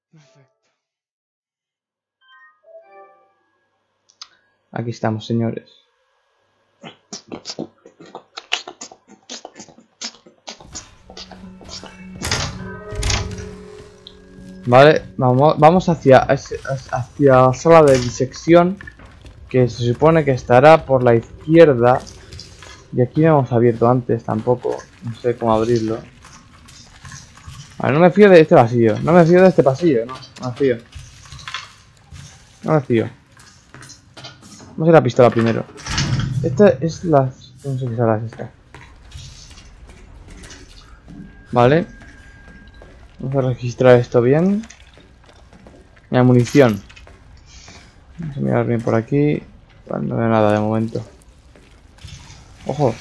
Perfecto. Aquí estamos, señores. Vale, vamos hacia sala de disección, que se supone que estará por la izquierda. Y aquí no hemos abierto antes tampoco. No sé cómo abrirlo. Vale, no me fío de este pasillo. No me fío de este pasillo, no. No me fío. No me fío. Vamos a ir a la pistola primero. Esta es la... no sé qué sala es esta. Vale. Vamos a registrar esto bien. La munición. Vamos a mirar bien por aquí. Bueno, no veo nada de momento. Ojo.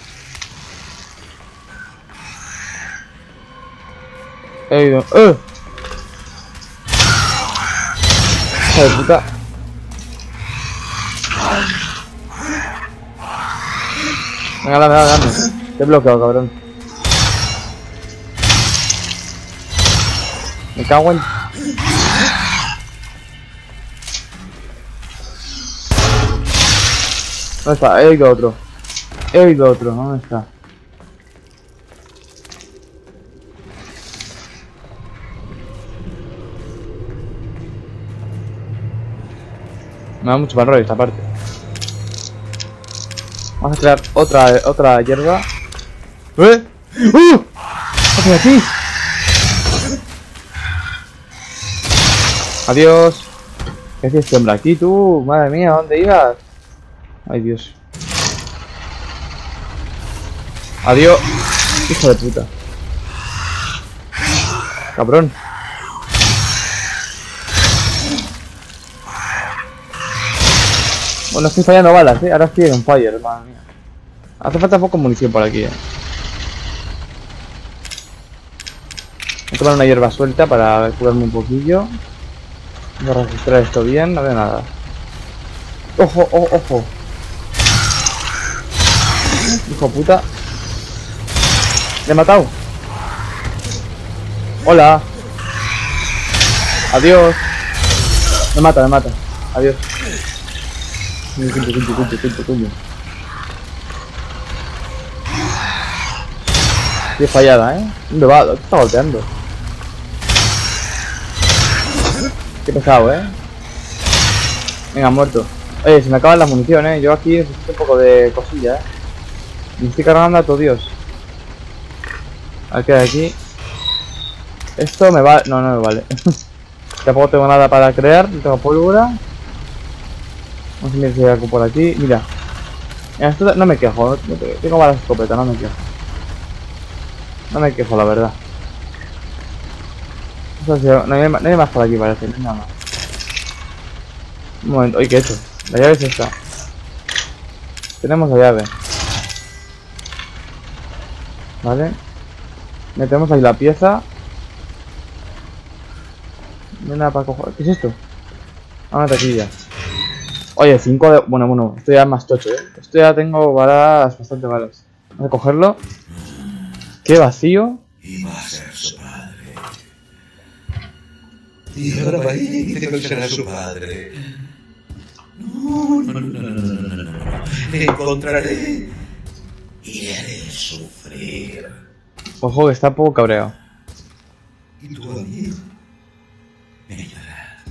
He oído. ¡Eh! ¡Hijo de puta! Venga, dame. Te he bloqueado, cabrón. Me cago en... ¿Dónde está? He oído otro. ¿Dónde está? Me da mucho mal rollo esta parte. Vamos a crear otra hierba. ¡Eh! ¡Hacia aquí! Adiós. ¿Qué haces este hombre aquí, tú? Madre mía, ¿dónde ibas? Ay, Dios. Adiós. Hijo de puta. Cabrón. Bueno, estoy fallando balas, ahora estoy en fire, madre mía. Hace falta poco munición por aquí, Voy a tomar una hierba suelta para curarme un poquillo. Voy a registrar esto bien, no veo nada. ¡Ojo, ojo! Hijo de puta. Le he matado. Hola. Adiós. Me mata. Adiós. Coño. Estoy fallada, ¿Dónde va? ¿Qué está golpeando? Qué pesado, Venga, muerto. Oye, se me acaban las municiones, Yo aquí necesito un poco de cosilla, Me estoy cargando a todo Dios. A ver qué hay aquí. Esto me vale. No me vale. Tampoco tengo nada para crear. No tengo pólvora. Vamos a ver si hay algo por aquí. Mira. Esto no me quejo. Tengo balas de escopeta, no me quejo. No me quejo, la verdad. No hay más por aquí, parece. No hay nada más. Un momento. ¿Qué he hecho? La llave es esta. Tenemos la llave. Vale. Metemos ahí la pieza. No hay nada para coger. ¿Qué es esto? Una taquilla. Oye, 5 de... Bueno, esto ya es más tocho, Esto ya tengo balas, bastante balas. Vamos a cogerlo. Qué vacío. Y va a ser su padre. Y ahora va a ir y dice que será su padre. No. Le encontraré y le haré sufrir. Ojo, que está un poco cabreado. Y tú a mí me ayudarás.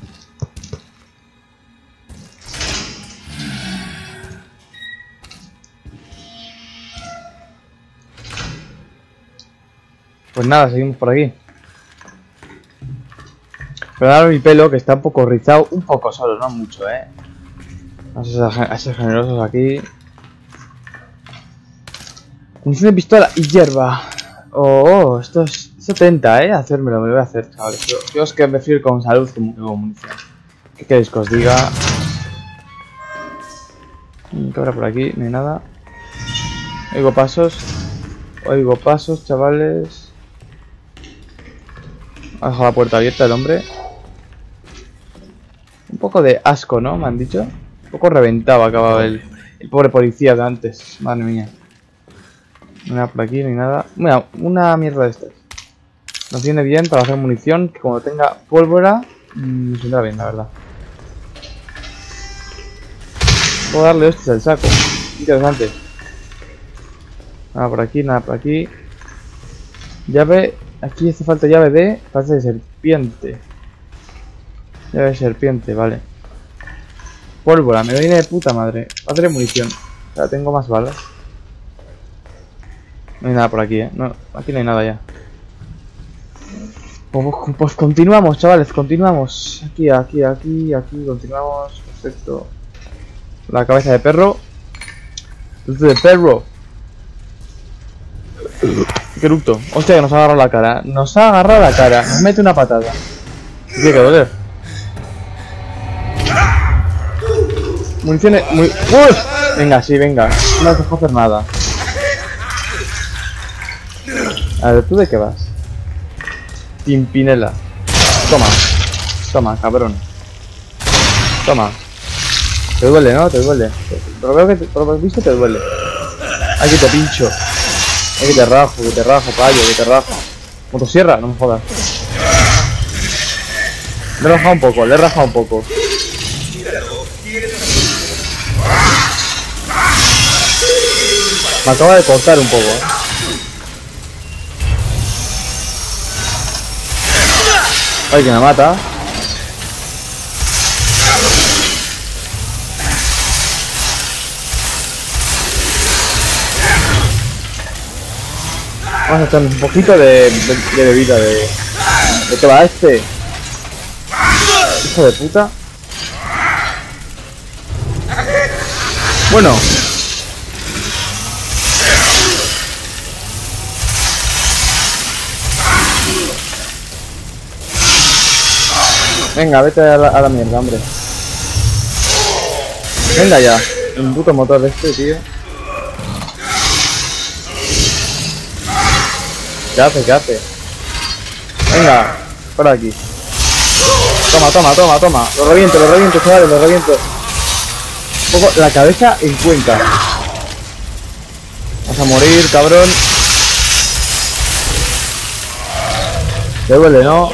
Pues nada, seguimos por aquí. Pero ahora mi pelo, que está un poco rizado. Un poco solo, no mucho, Vamos a ser generosos aquí. Munición de pistola y hierba. Esto es 70, hacérmelo, me lo voy a hacer, chavales. Yo es que me fío con salud como que con munición. ¿Qué queréis que os diga? ¿Qué habrá por aquí? No hay nada. Oigo pasos, chavales. Ha dejado la puerta abierta el hombre. Un poco de asco, ¿no? Me han dicho. Un poco reventado acababa el pobre policía de antes. Madre mía. No hay nada por aquí, no hay nada. Mira, una mierda de estas. Nos viene bien para hacer munición. Que como tenga pólvora, Me saldrá bien, la verdad. Puedo darle hostias al saco. Interesante. Nada por aquí, nada por aquí. Llave. Aquí hace falta llave de. Fase de serpiente. Llave de serpiente, vale. Pólvora, me viene de puta madre. Padre de munición. O sea, tengo más balas. No hay nada por aquí, no, aquí no hay nada ya. Pues continuamos, chavales, continuamos. Aquí, continuamos. Perfecto. La cabeza de perro. De perro. Qué eructo. Hostia, que nos ha agarrado la cara. Nos ha agarrado la cara. Nos mete una patada. Tiene que doler. Municiones muy... ¡Uy! Venga, sí, venga. No te puedo hacer nada. A ver, ¿tú de qué vas? Pimpinela. Toma. Toma, cabrón. Toma. Te duele, ¿no? Te duele. Pero veo que por lo visto te duele. Aquí te pincho. Aquí te rajo, payo, que te rajo. Motosierra, no me jodas. Le he rajado un poco, le he rajado un poco. Me acaba de cortar un poco, Ay, que me mata. Vamos a echar un poquito de bebida de qué va este. Hijo de puta. Bueno. Venga, vete a la mierda, hombre. Venga ya. Un puto motor de este, tío. ¿Qué hace? ¿Qué hace? Venga, por aquí. Toma. Lo reviento, chavales, lo reviento. Un poco la cabeza en Cuenca. Vas a morir, cabrón. Te duele, ¿no?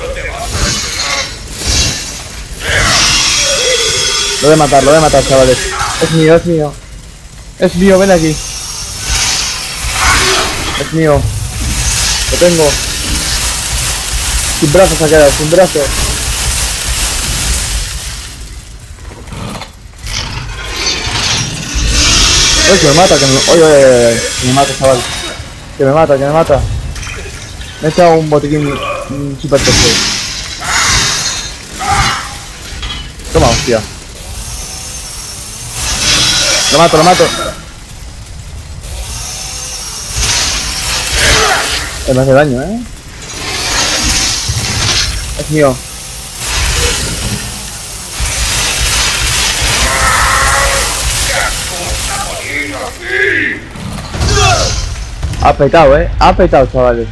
Lo voy a matar, chavales. Es mío. Es mío, ven aquí. Es mío. Lo tengo. Sin brazos ha quedado, sin brazos. Uy, que me mata, que me... Oye, que me mata, chaval. Que me mata. Me he echado un botiquín super tocho. Toma, hostia. Lo mato. Me hace daño, Es mío. Ha petado, ha petado, chavales.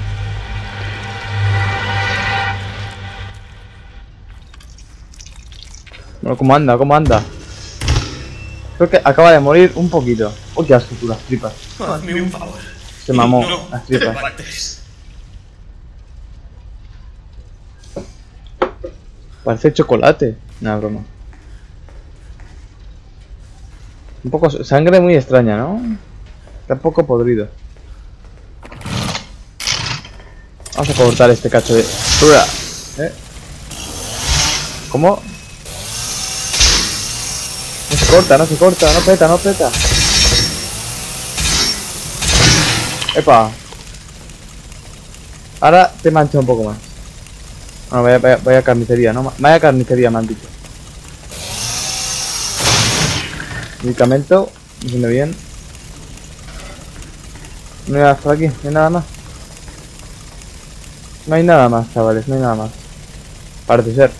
Bueno, ¿cómo anda? Creo que acaba de morir un poquito. Oh, qué asco, tú, las tripas. Hazme un favor. Se mamó, No, las tripas. te mates. Parece chocolate. Una broma. Un poco sangre muy extraña, ¿no? Está un poco podrido. Vamos a cortar este cacho de... ¿Cómo? No se corta, no peta. Epa. Ahora te mancha un poco más. Bueno, vaya carnicería, ¿no? Vaya carnicería me han dicho. Medicamento, me viene bien. No hay nada por aquí, no hay nada más. No hay nada más, chavales, no hay nada más. Parece ser.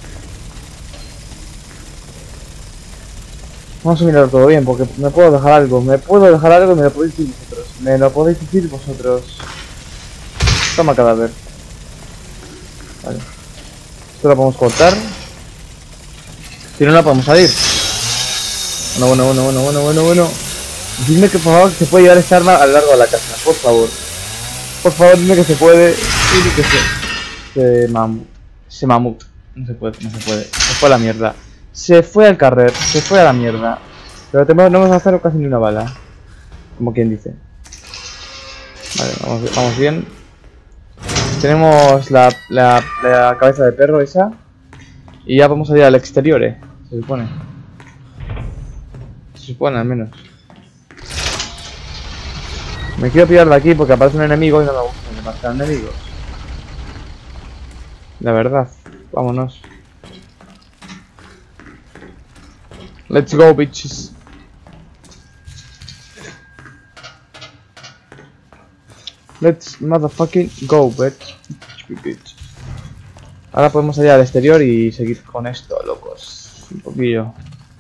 Vamos a mirar todo bien, porque me puedo dejar algo. Me lo podéis decir vosotros. Me lo podéis decir vosotros. Toma cadáver. Vale. Esto lo podemos cortar. Si no, la podemos salir. Bueno. Dime que por favor se puede llevar esta arma a lo largo de la casa. Por favor. Por favor, dime que se puede. Dime que se mamut. No se puede, no se puede. Se fue a la mierda. Se fue al carrer, se fue a la mierda. Pero no vamos a hacer casi ni una bala. Como quien dice. Vale, vamos bien. Tenemos la cabeza de perro esa. Y ya vamos a ir al exterior, se supone. Se supone al menos. Me quiero pillar de aquí porque aparece un enemigo y no me gusta que aparezcan enemigos. La verdad. Vámonos. Let's go, bitches. Let's motherfucking go, bitch. Ahora podemos salir al exterior y seguir con esto, locos. Un poquillo.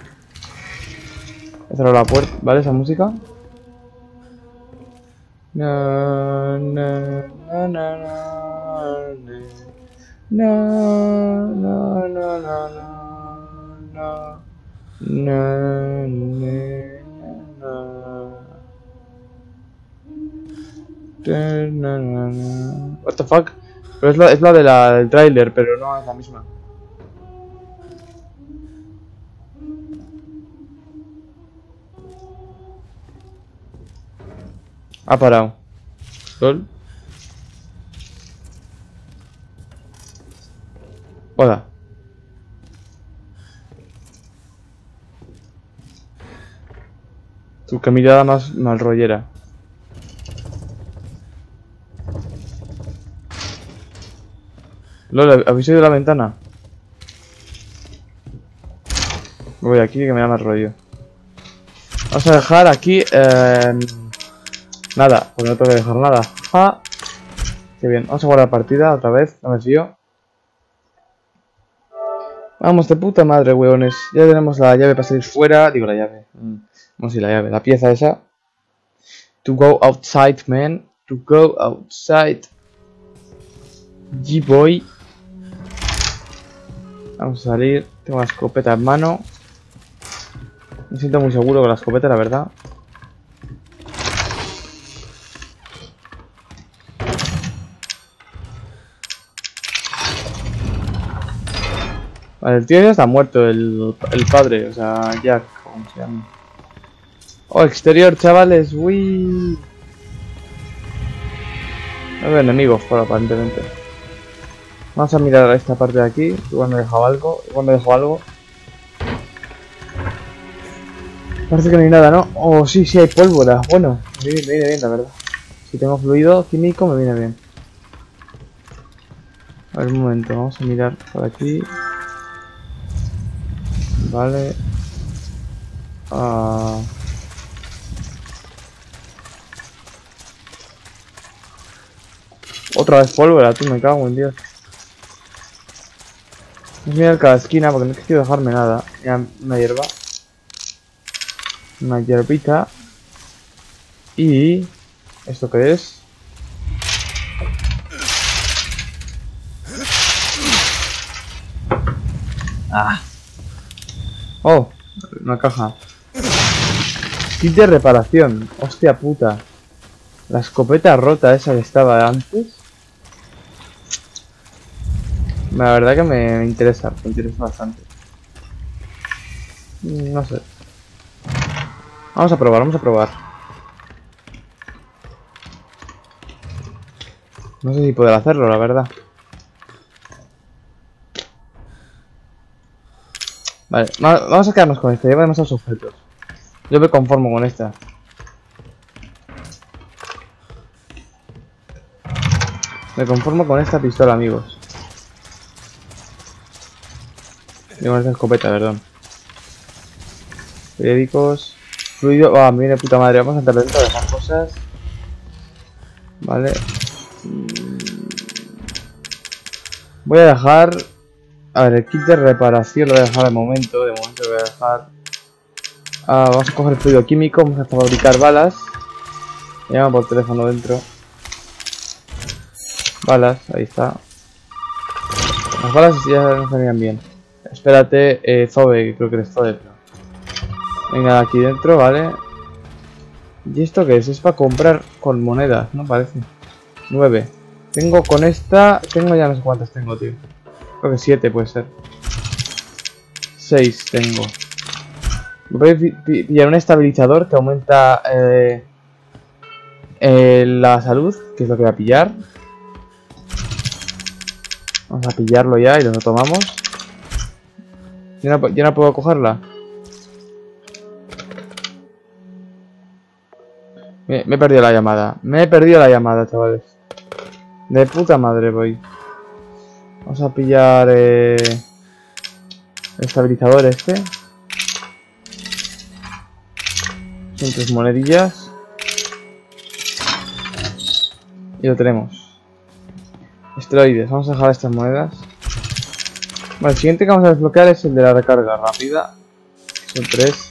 He cerrado la puerta, ¿vale? Esa música. No, no, no, no, no, no, no, no, no, no. What the fuck? Pero es la del tráiler, pero no es la misma. Ha parado. ¿Sol? Hola. Tu mirada más malrollera. Lola, ¿habéis oído la ventana? Voy aquí que me da más rollo. Vamos a dejar aquí nada, pues no tengo que dejar nada. ¡Ja! Qué bien, vamos a guardar partida otra vez, no me fío. Vamos de puta madre, weones. Ya tenemos la llave para salir fuera. Digo la llave. Vamos a ir la llave, la pieza esa. To go outside, man. To go outside. G-boy. Vamos a salir. Tengo la escopeta en mano. Me siento muy seguro con la escopeta, la verdad. Vale, el tío ya está muerto, el padre, o sea, Jack, ¿cómo se llama? Oh, exterior, chavales, uy. No veo enemigos, por aparentemente. Vamos a mirar a esta parte de aquí, igual me he dejado algo, Parece que no hay nada, ¿no? Oh, sí, sí hay pólvora, bueno, me viene bien, la verdad. Si tengo fluido químico, me viene bien. A ver, un momento, vamos a mirar por aquí. Vale. Otra vez pólvora, tú, me cago en Dios. Voy a mirar cada esquina porque no quiero dejarme nada. Mira, una hierba. Una hierbita. Y... ¿esto qué es? Oh, una caja. Kit de reparación. Hostia puta. La escopeta rota esa que estaba antes. La verdad que me interesa bastante. No sé. Vamos a probar. No sé si poder hacerlo, la verdad. Vale, vamos a quedarnos con esta, lleva demasiados objetos. Yo me conformo con esta. Me conformo con esta pistola, amigos. Y con esta escopeta, perdón. Periódicos. Fluido. Ah, me viene puta madre. Vamos a entrar dentro de más cosas. Vale. Voy a dejar... A ver, el kit de reparación lo voy a dejar de momento. De momento lo voy a dejar... vamos a coger el fluido químico. Vamos a fabricar balas. Me llaman por teléfono dentro. Balas, ahí está. Las balas ya no salían bien. Espérate, Zoe, creo que eres Zoe. Venga, aquí dentro, vale. ¿Y esto qué es? Es para comprar con monedas, ¿no? Parece. 9. Tengo con esta... Tengo ya no sé cuántas tengo, tío. Creo que 7 puede ser. 6 tengo. Voy a pillar un estabilizador que aumenta la salud, que es lo que voy a pillar. Vamos a pillarlo ya y lo tomamos. ¿Ya no puedo cogerla? Me he perdido la llamada. Me he perdido la llamada, chavales. De puta madre voy. Vamos a pillar el estabilizador este. Son 3 monedillas. Y lo tenemos. Esteroides. Vamos a dejar estas monedas. Vale, el siguiente que vamos a desbloquear es el de la recarga rápida. Son 3.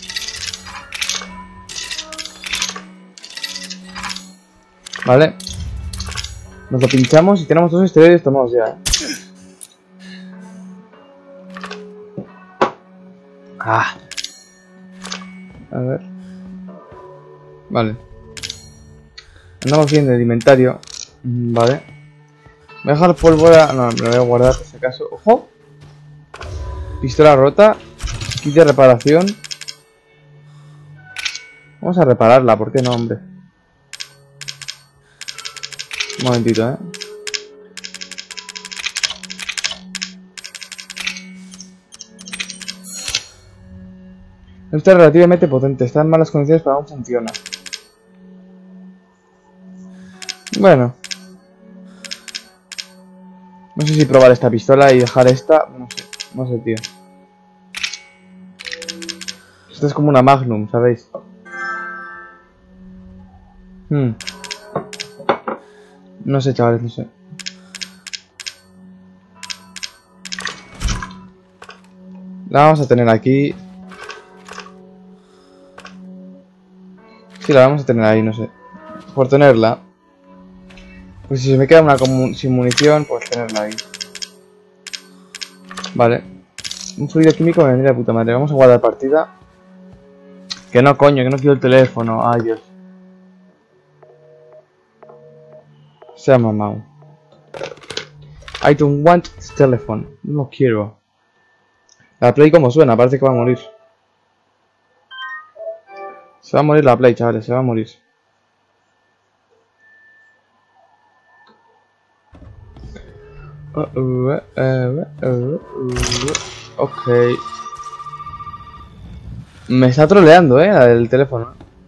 Vale. Nos lo pinchamos y tenemos 2 esteroides tomados ya. Ah. A ver. Vale. Andamos bien de inventario. Vale. Voy a dejar pólvora. No, me lo voy a guardar por si acaso. ¡Ojo! Pistola rota. Kit de reparación. Vamos a repararla, ¿por qué no, hombre? Un momentito, Esta es relativamente potente, está en malas condiciones pero aún funciona. Bueno. No sé si probar esta pistola y dejar esta. No sé, tío. Esta es como una Magnum, ¿sabéis? No sé, chavales, no sé. La vamos a tener aquí. Sí, la vamos a tener ahí, no sé. Por tenerla. Pues si se me queda una sin munición, pues tenerla ahí. Vale. Un fluido químico me vendría de puta madre. Vamos a guardar partida. Que no, coño, que no quiero el teléfono. Ay, Dios. Se ha mamado. I don't want this telephone. No quiero. La Play como suena, parece que va a morir. Se va a morir la Play, chavales, se va a morir. Ok. Me está troleando, la del teléfono.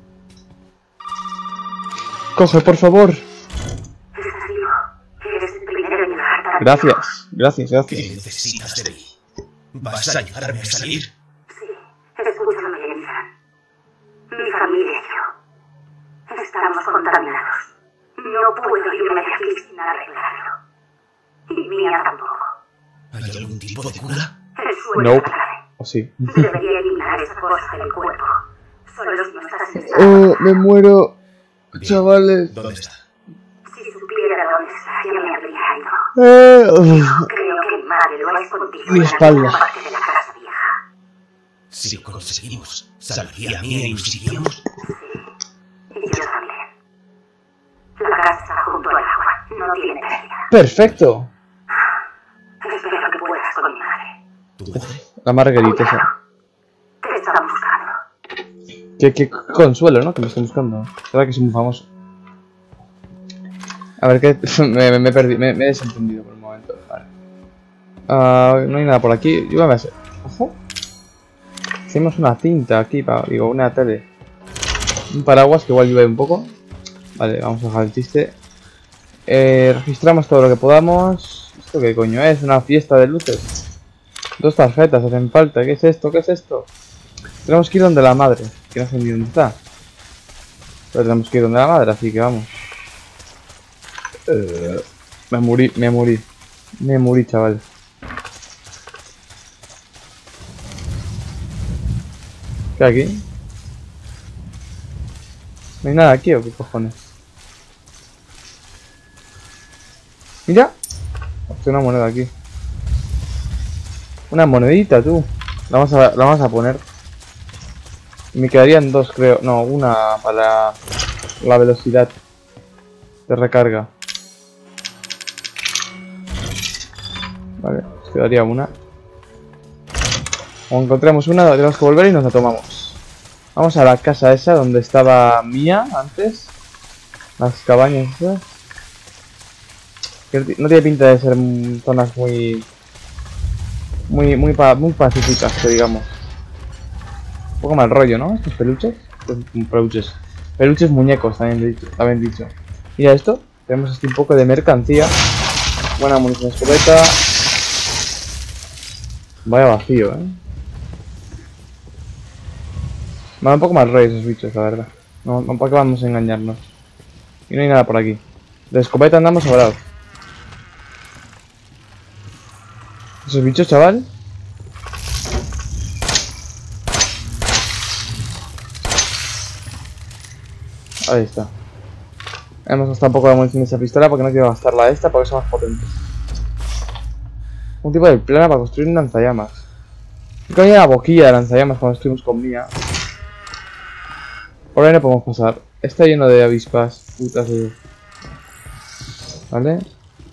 Coge, por favor. Gracias, gracias, gracias. ¿Qué necesitas de mí? ¿Vas a ayudarme a salir? Sí, escúchame, Elisa. Mi familia y yo estamos contaminados. No puedo irme de aquí sin arreglarlo. Y Mía tampoco. ¿Hay algún tipo de cura? El suelo No. es grave. ¿O sí? Debería eliminar esa cosa del cuerpo. Solo si no estás en estado. Me muero, Bien. chavales. ¿Dónde está? Si supiera dónde está, ya me habría ido. Creo que mi madre lo ha escondido Mi en espalda. alguna parte de la casa vieja. Si lo conseguimos, ¿salvaría a mí y nos iríamos? Y yo también. La casa está junto al agua. No tiene pérdida. Perfecto. Espero que puedas con mi madre. ¿Tu madre? La Margarita esa. Te estaban buscando. Qué consuelo, ¿no? Que me estén buscando. Será que soy muy famoso. A ver, que me perdí, me he desentendido por un momento. Vale. No hay nada por aquí. Yo me voy a hacer. Ojo. Hicimos una cinta aquí, digo, una tele. Un paraguas que igual llueve un poco. Vale, vamos a dejar el chiste. Registramos todo lo que podamos. ¿Esto qué coño es? Una fiesta de luces. 2 tarjetas hacen falta. ¿Qué es esto? ¿Qué es esto? Tenemos que ir donde la madre. Que no sé ni dónde está. Pero tenemos que ir donde la madre, así que vamos. Me morí, chaval. ¿Qué hay aquí? ¿No hay nada aquí o qué cojones? Mira. Hostia, una moneda aquí. Una monedita, tú. La vamos a poner. Me quedarían 2, creo. No, una para la velocidad de recarga. Vale. Quedaría una. O encontremos una, tenemos que volver y nos la tomamos. Vamos a la casa esa donde estaba Mía antes. Las cabañas esas. Que no tiene pinta de ser zonas muy pacíficas, que digamos. Un poco mal rollo, ¿no? Estos peluches. Peluches muñecos, también dicho. Mira esto. Tenemos aquí un poco de mercancía. Buena munición escopeta. Vaya vacío, Me da un poco más rollo esos bichos, la verdad. No, ¿para qué vamos a engañarnos? Y no hay nada por aquí. De escopeta andamos sobrados. ¿Esos bichos, chaval? Ahí está. Hemos gastado un poco de munición de esa pistola porque no quiero gastarla esta porque son más potentes. Un tipo de plana para construir un lanzallamas. Creo que hay una boquilla de lanzallamas cuando estuvimos con Mía. Por ahí no podemos pasar. Está lleno de avispas. Putas de... ¿Vale?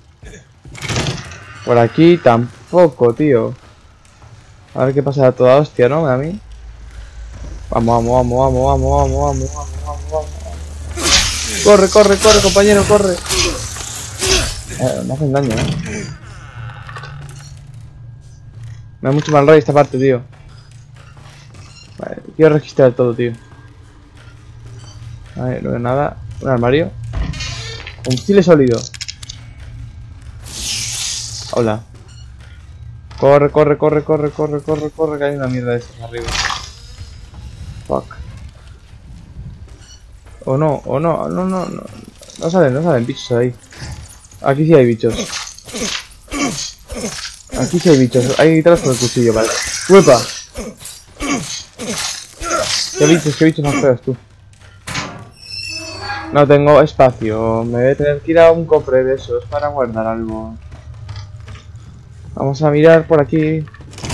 Por aquí tampoco, tío. A ver qué pasa a toda hostia, ¿no? A mí. Vamos. Corre, compañero, corre. Me hacen daño, Me da mucho mal rollo esta parte, tío. Vale, quiero registrar todo, tío. Vale, no veo nada. Un armario. Combustible sólido. Hola. Corre, que hay una mierda de estas arriba. Fuck. No salen bichos ahí. Aquí sí hay bichos. Hay que quitarlos con el cuchillo, vale. ¡Uepa! ¿Qué bichos más feos, tú? No tengo espacio. Me voy a tener que ir a un cofre de esos para guardar algo. Vamos a mirar por aquí.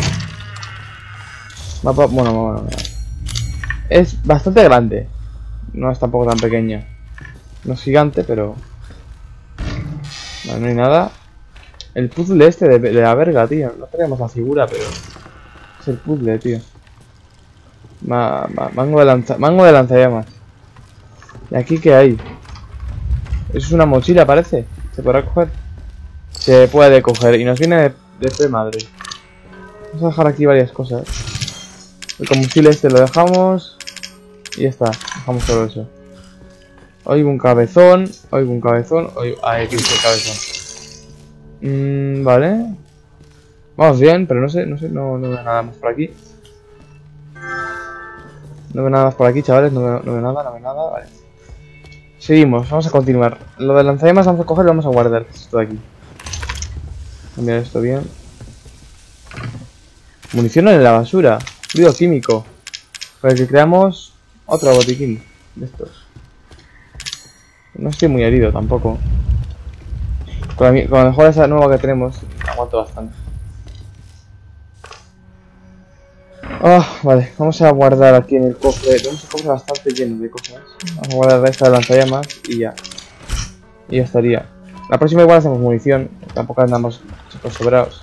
Mapa, bueno. Es bastante grande. No es tampoco tan pequeño. No es gigante, pero... No hay nada. El puzzle este de la verga, tío. No tenemos la figura, pero... Es el puzzle, tío. Mango de lanzallamas. ¿Y aquí qué hay? Eso es una mochila, parece. ¿Se podrá coger? Se puede coger. Y nos viene de madre. Vamos a dejar aquí varias cosas. El combustible este lo dejamos. Y ya está. Dejamos todo eso. Oigo un cabezón. Ahí aquí está el cabezón. Vale. Vamos bien, pero no veo nada más por aquí. No veo nada más por aquí, chavales. No veo nada, vale. Seguimos, vamos a continuar. Lo de lanzallamas vamos a coger y vamos a guardar. Esto de aquí. Cambiar esto bien. Munición en la basura. Fluido químico. Para que creamos otro botiquín de estos. No estoy muy herido tampoco. Con la mejora esa nueva que tenemos, aguanto bastante. Vale, vamos a guardar aquí en el cofre. Tenemos un cofre bastante lleno de cosas. Vamos a guardar esta de lanzallamas y ya. Y ya estaría. La próxima igual hacemos munición. Tampoco andamos chicos sobrados.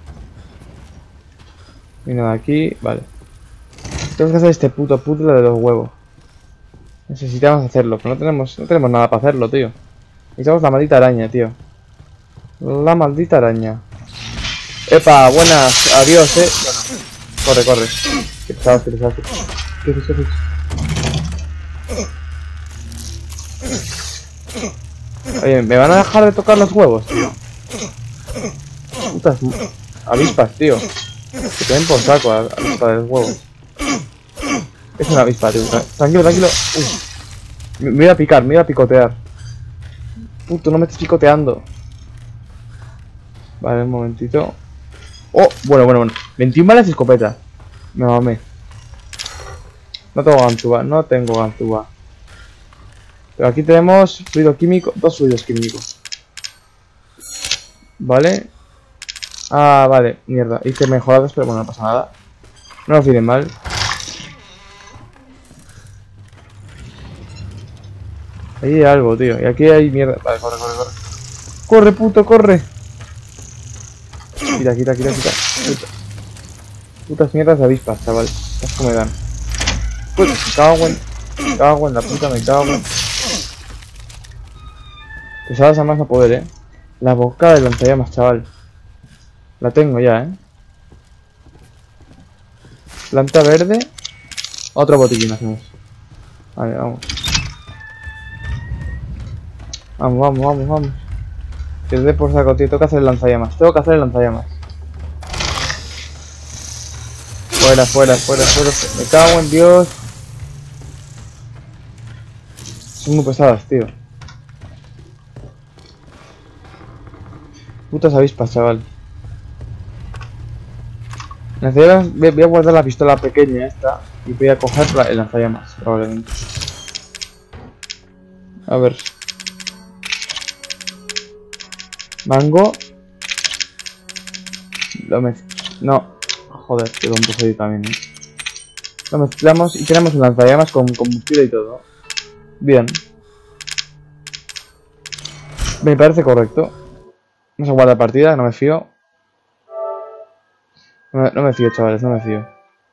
Y nada aquí, vale. Tenemos que hacer este puto puzzle de los huevos. Necesitamos hacerlo, pero no tenemos nada para hacerlo, tío. Necesitamos la maldita araña, tío. La maldita araña. Epa, buenas, adiós, Bueno, corre. Qué pesado. ¿Qué haces? Oye, ¿me van a dejar de tocar los huevos, tío? Putas avispas, tío. Que te den por saco a los huevos. Es una avispa, tío. Tranquilo. Me voy a picar, me voy a picotear. Puto, no me estés picoteando. Vale, un momentito. Bueno. 21 balas y escopeta. Me mamé. No tengo ganzúa. Pero aquí tenemos fluido químico. 2 fluidos químicos. Vale. Vale. Mierda. Hice mejoradas, pero bueno, no pasa nada. No nos viene mal. Ahí hay algo, tío. Y aquí hay mierda. Vale, corre. Corre, puto, corre. Quita, quita, quita, quita. Putas mierdas de avispas, chaval. ¿Qué asco me dan? Pues, me cago en la puta, me cago en... Pesadas a más no poder, La boca de lanzallamas, chaval. La tengo ya, Planta verde. Otro botiquín hacemos. Vale, vamos. Vamos, vamos, vamos, vamos. Que dé por saco, tío. Tengo que hacer el lanzallamas. Tengo que hacer el lanzallamas. Fuera, fuera, fuera, fuera. Me cago en Dios. Son muy pesadas, tío. Putas avispas, chaval. Voy a guardar la pistola pequeña esta y voy a coger el lanzallamas, probablemente. A ver. Mango. No. Joder, que tonto soy también, Lo mezclamos y tenemos un lanzallamas con combustible y todo. Bien. Me parece correcto. Vamos a guardar partida, no me fío. No me fío, chavales, no me fío.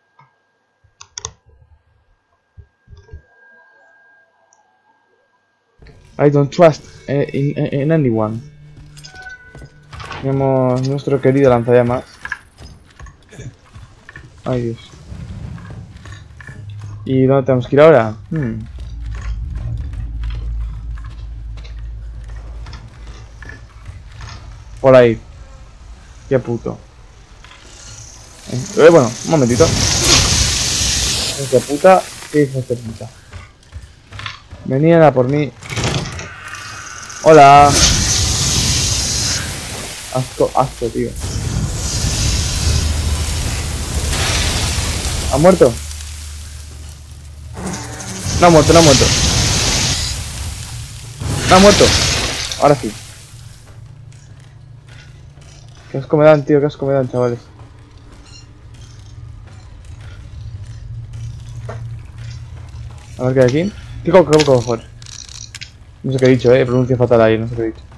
I don't trust in anyone. Tenemos nuestro querido lanzallamas. Ay, Dios. ¿Y dónde tenemos que ir ahora? Por ahí. Qué puto. Bueno, un momentito. Qué puta. ¿Qué hijo de puta? Venían a por mí. Hola. Asco, asco, tío. ¿Ha muerto? No ha muerto, no ha muerto. No ha muerto. Ahora sí. Qué asco me dan, tío, qué asco me dan, chavales. A ver qué hay aquí. ¿Qué cojo? No sé qué he dicho, pronuncia fatal ahí, no sé qué he dicho.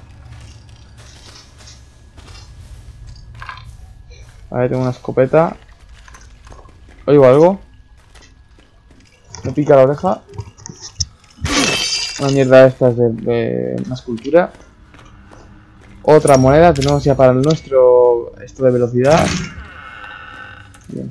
A ver, tengo una escopeta. ¿Oigo algo? Me pica la oreja. Una mierda de estas de una escultura. Otra moneda, tenemos ya para el nuestro esto de velocidad. Bien.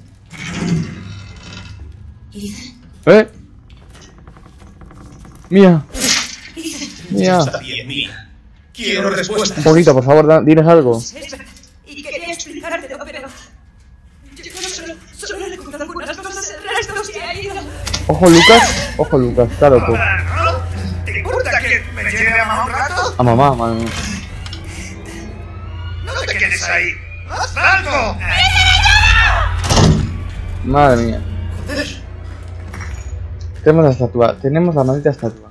Mía. Mía. Está bien, mía. Quiero respuesta. Un poquito, por favor, diles algo. Y quería explicártelo, pero... Yo solo recuerdo algunas cosas, el resto se ha ido. Ojo Lucas, está loco. ¿No? ¿Te importa que me lleve a mamá un rato? A mamá, madre mía. No te quedes ahí. ¡Haz algo! Madre mía. Tenemos la estatua, tenemos la maldita estatua.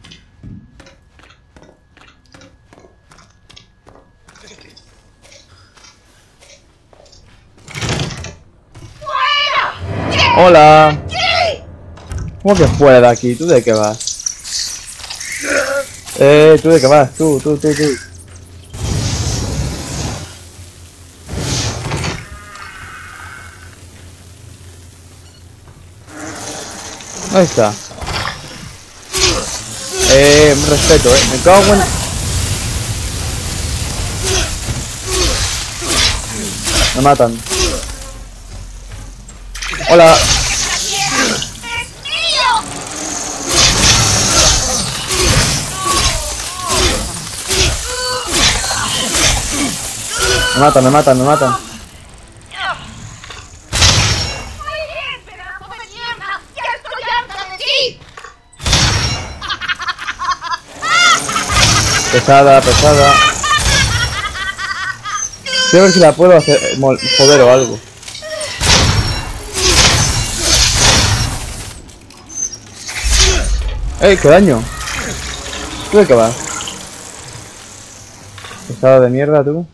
Hola. ¿Cómo que fuera de aquí? ¿Tú de qué vas? ¿Tú de qué vas? Tú. Ahí está. Respeto, me cago en... Me matan. Hola. Me matan. Muy bien, pedazo de mierda. ¡Ya estoy harta de ti! Pesada. Voy a ver si la puedo hacer joder o algo. ¡Qué daño! ¿Tú de qué vas? Pesada de mierda, tú.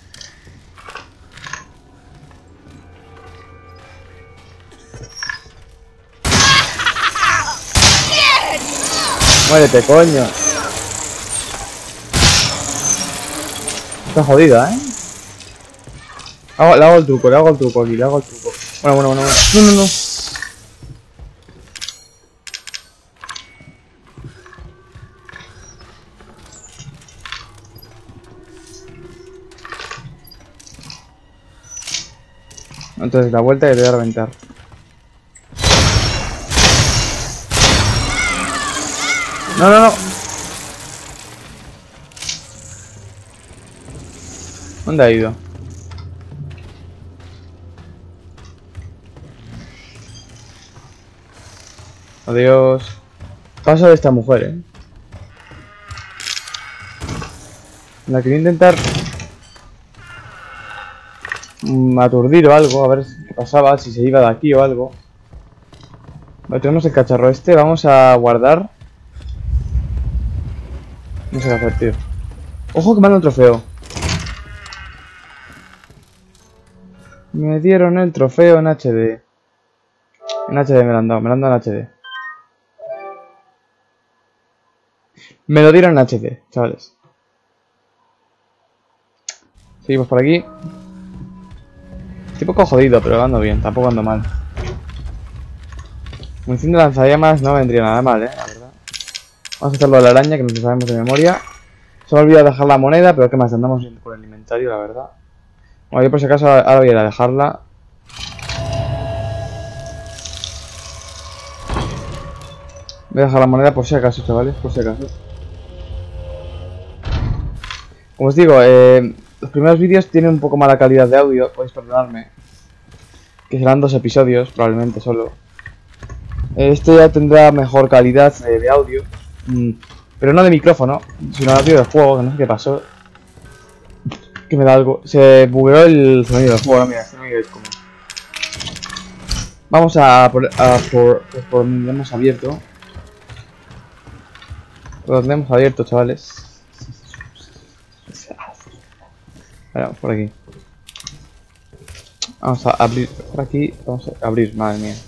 Muérete, coño. Está jodida, Le hago el truco aquí, le hago el truco. Bueno. No. Entonces la vuelta y te voy a reventar. No. ¿Dónde ha ido? Adiós. Paso de esta mujer, La quería intentar aturdir o algo, a ver qué pasaba, si se iba de aquí o algo. Vale, tenemos el cacharro este, vamos a guardar. No sé qué hacer, tío. Ojo que me dan un trofeo. Me dieron el trofeo en HD. En HD me lo han dado en HD. Me lo dieron en HD, chavales. Seguimos por aquí. Estoy un poco jodido, pero ando bien, tampoco ando mal. Munición de lanzallamas no vendría nada mal, la verdad. Vamos a hacerlo de la araña, que nos lo sabemos de memoria. Se me ha olvidado dejar la moneda, pero qué más, andamos bien con el inventario, la verdad. Bueno, yo por si acaso ahora voy a ir a dejarla. Voy a dejar la moneda por si acaso, chavales, por si acaso. Como os digo, los primeros vídeos tienen un poco mala calidad de audio, podéis perdonarme. Que serán 2 episodios, probablemente solo. Este ya tendrá mejor calidad de audio. Pero no de micrófono, sino de audio del juego, que no sé qué pasó. Que me da algo. Se bugueó el sonido del juego, mira, no me digáis cómo. Vamos por donde hemos abierto. Por donde hemos abierto, chavales. Vale, por aquí. Vamos a abrir por aquí. Vamos a abrir, madre mía.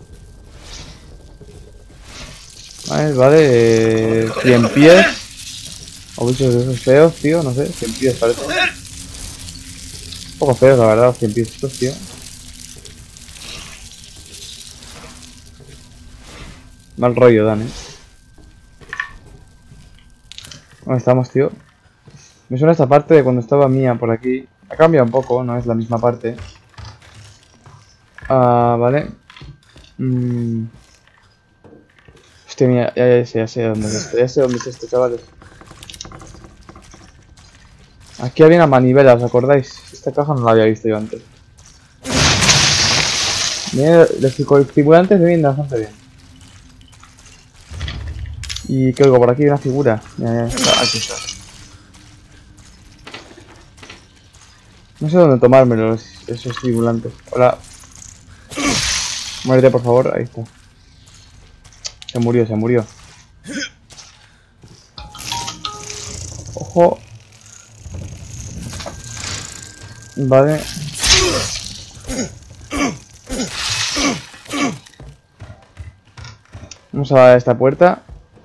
Vale, 100 pies. O bichos de esos feos, tío, no sé, 100 pies parece. Un poco feos, la verdad, 100 pies estos, tío. Mal rollo dan, ¿Dónde estamos, tío? Me suena esta parte de cuando estaba Mía por aquí. Ha cambiado un poco, no es la misma parte. Vale. Hostia, mía, ya sé dónde es esto. Ya sé dónde es esto, chavales. Aquí había una manivela, ¿os acordáis? Esta caja no la había visto yo antes. Bien, los estimulantes me vienen bastante bien. Y que oigo, por aquí hay una figura. Ya, aquí está. No sé dónde tomármelo esos estimulantes. Hola. Muérete, por favor. Ahí está. Se murió. Ojo. Vale. Vamos a esta puerta.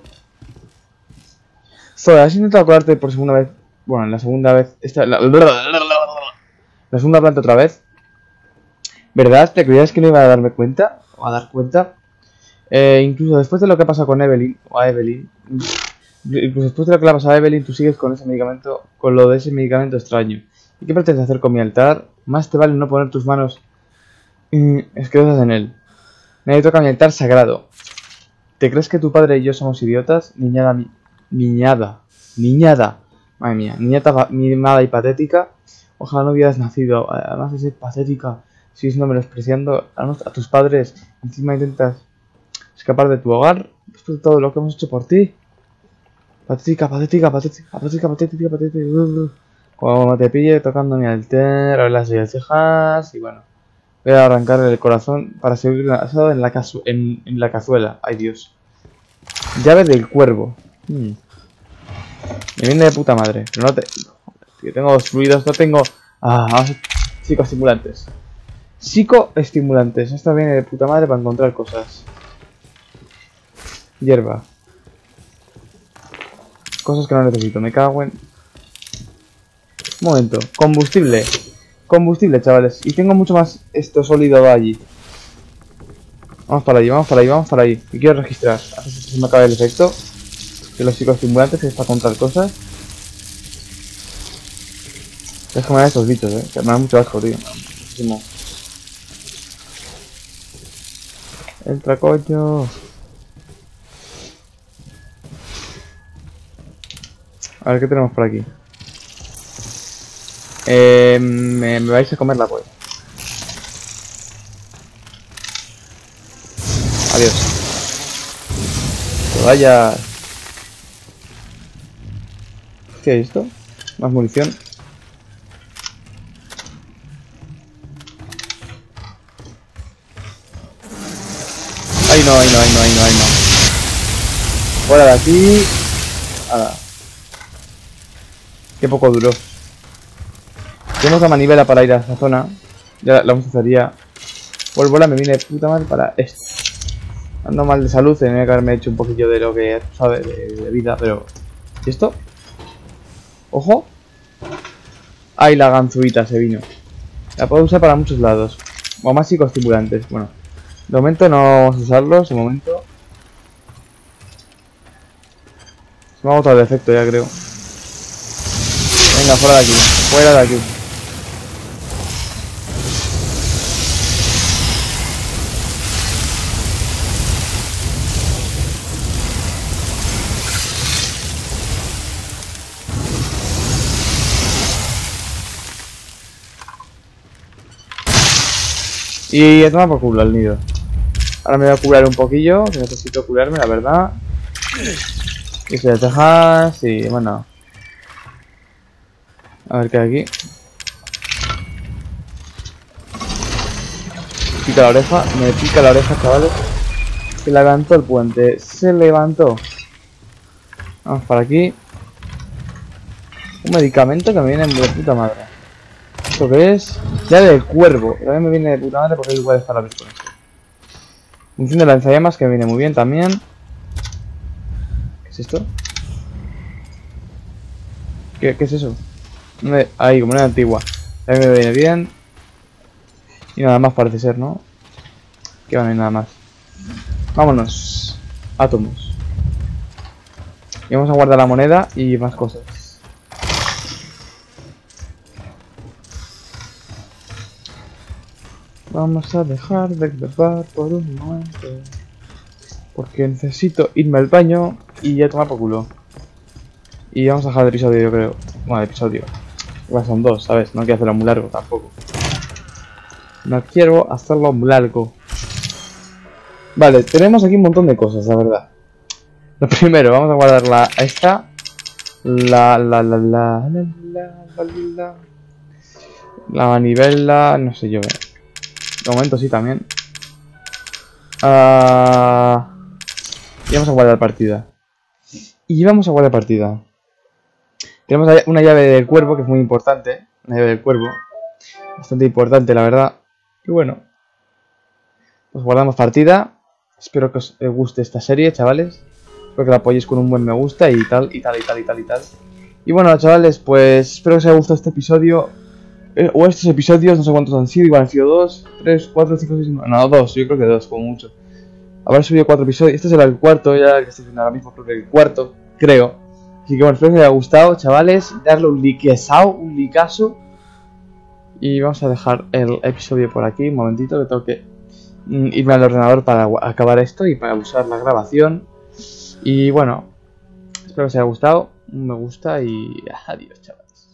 Zoe, ¿has intentado colarte por segunda vez? Bueno, la segunda vez. La segunda planta otra vez. ¿Verdad? ¿Te creías que no iba a darme cuenta? O a dar cuenta. Incluso después de lo que ha pasado con Evelyn. O a Evelyn. Incluso después de lo que le ha pasado a Evelyn, tú sigues con ese medicamento. Con lo de ese medicamento extraño. ¿Y qué pretendes hacer con mi altar? Más te vale no poner tus manos asquerosas en él. Nadie toca mi altar sagrado. ¿Te crees que tu padre y yo somos idiotas? Niñada. Madre mía. Niñata mimada y patética. Ojalá no hubieras nacido. Además de ser patética, sigues no menospreciando a tus padres. Encima intentas escapar de tu hogar después de todo lo que hemos hecho por ti. Patética. Cuando te pille tocando mi altar, a las cejas y bueno. Voy a arrancar el corazón para seguir asado en la cazuela. Ay, Dios. Llave del cuervo. Me viene de puta madre. Pero no te... Yo tengo dos fluidos, no tengo... vamos a... Psicoestimulantes. Psicoestimulantes. Esto viene de puta madre para encontrar cosas. Hierba. Cosas que no necesito. Me cago en... Un momento. Combustible. combustible, chavales. Y tengo mucho más esto sólido allí. Vamos para allí, vamos para ahí, vamos para ahí. Y quiero registrar. Antes de que se me acabe el efecto de los psicoestimulantes, que es para contar cosas. Déjame ver estos bichos, que me dan mucho asco, tío. Muchísimo. El tracollo. A ver, ¿qué tenemos por aquí? Me vais a comer la polla. Adiós. Que vaya. ¿Qué es esto? Más munición. Ay no, ay no, ay no, ay no, ay no. Fuera de aquí. Ahora. Qué poco duró. Tenemos la manivela para ir a esa zona. Ya la usaría. Por bola me viene puta mal para esto. Ando mal de salud, tenía que haberme hecho un poquillo de lo que sabes de vida, pero... ¿Y esto? ¡Ojo! ¡Ay, la ganzuita se vino! La puedo usar para muchos lados. O más psicoestimulantes, bueno. De momento no vamos a usarlos, de momento. Se me ha agotado el efecto ya, creo. Venga, fuera de aquí, fuera de aquí. Y a tomar por culo al nido. Ahora me voy a curar un poquillo, que necesito curarme, la verdad. Y se las dejas y bueno. A ver qué hay aquí. Pica la oreja, me pica la oreja, chavales. Se levantó el puente, se levantó. Vamos para aquí. Un medicamento que me viene de puta madre. ¿Esto qué es? Ya del cuervo. También me viene de puta madre porque igual está la vez con esto. Función de lanzallamas que me viene muy bien también. ¿Qué es esto? ¿Qué es eso? Ahí, como una antigua. También me viene bien. Y nada más parece ser, ¿no? Que no hay nada más. Vámonos. Átomos. Y vamos a guardar la moneda y más cosas. Vamos a dejar de grabar por un momento. Porque necesito irme al baño y ya tomar por culo. Y vamos a dejar el episodio, yo creo. Bueno, el episodio. Igual son dos, ¿sabes? No quiero hacerlo muy largo tampoco. No quiero hacerlo muy largo. Vale, tenemos aquí un montón de cosas, la verdad. Lo primero, vamos a guardar esta. La manivela, no sé yo. De momento sí también. Y vamos a guardar partida. Y vamos a guardar partida. Tenemos una llave del cuervo que es muy importante. Una llave del cuervo. Bastante importante, la verdad. Y bueno. Pues guardamos partida. Espero que os guste esta serie, chavales. Espero que la apoyéis con un buen me gusta y tal, y tal, y tal, y tal, y tal. Y bueno, chavales, pues espero que os haya gustado este episodio. O estos episodios, no sé cuántos han sido, igual han sido 2, 3, 4, 5, 6, no, 2, yo creo que 2, como mucho. Habré subido 4 episodios, este será el cuarto, ya que estoy viendo ahora mismo, creo que el cuarto, creo. Así que bueno, espero que os haya gustado, chavales, darle un likeazo. Y vamos a dejar el episodio por aquí, un momentito, que tengo que irme al ordenador para acabar esto y para usar la grabación. Y bueno, espero que os haya gustado, un me gusta y adiós, chavales.